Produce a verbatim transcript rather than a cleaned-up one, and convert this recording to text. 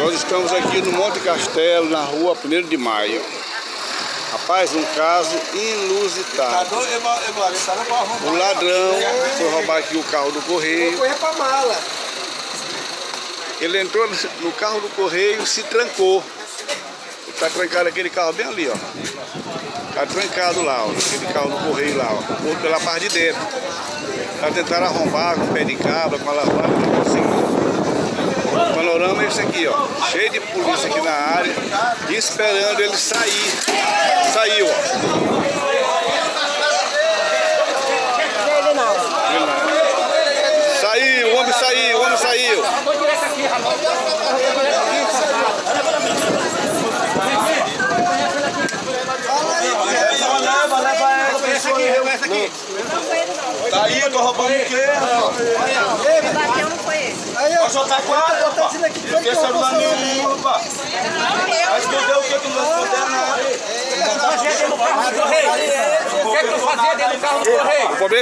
Nós estamos aqui no Monte Castelo, na rua primeiro de maio. Rapaz, um caso inusitado. O ladrão foi roubar aqui o carro do correio. Ele entrou no carro do correio e se trancou. Está trancado aquele carro bem ali, ó. Está trancado lá, ó. Aquele carro do correio lá, ó. Ou pela parte de dentro. Para tentar arrombar com o pé de cabra, com a lavada, não conseguiu. O panorama é esse aqui, ó. Cheio de polícia aqui na área, esperando ele sair. Saiu, ó. Saiu, o homem saiu, o homem saiu. Tá aí, eu tô roubando o quê? O bateu não foi ele. Aí, ó, só tá quatro, eu tô dizendo aqui que foi que foi nenhum, rapaz. Mas escondeu o que que não vai esconder nada? O que que tu fazia dentro do carro do correio? O que que tu fazia dentro do carro do correio?